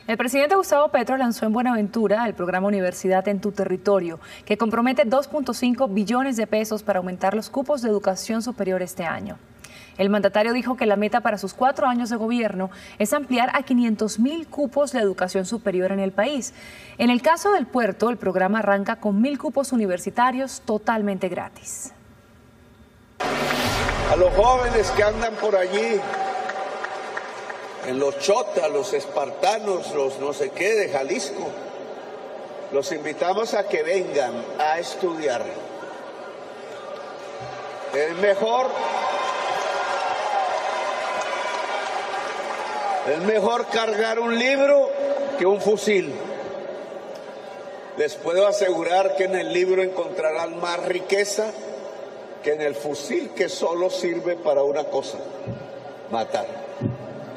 El presidente Gustavo Petro lanzó en Buenaventura el programa Universidad en tu Territorio, que compromete 2.5 billones de pesos para aumentar los cupos de educación superior este año. El mandatario dijo que la meta para sus 4 años de gobierno es ampliar a 500.000 cupos de educación superior en el país. En el caso del puerto, el programa arranca con 1.000 cupos universitarios totalmente gratis. A los jóvenes que andan por allí, en los chotas, los espartanos, los no sé qué de Jalisco, los invitamos a que vengan a estudiar. Es mejor cargar un libro que un fusil. Les puedo asegurar que en el libro encontrarán más riqueza que en el fusil, que solo sirve para una cosa: matar.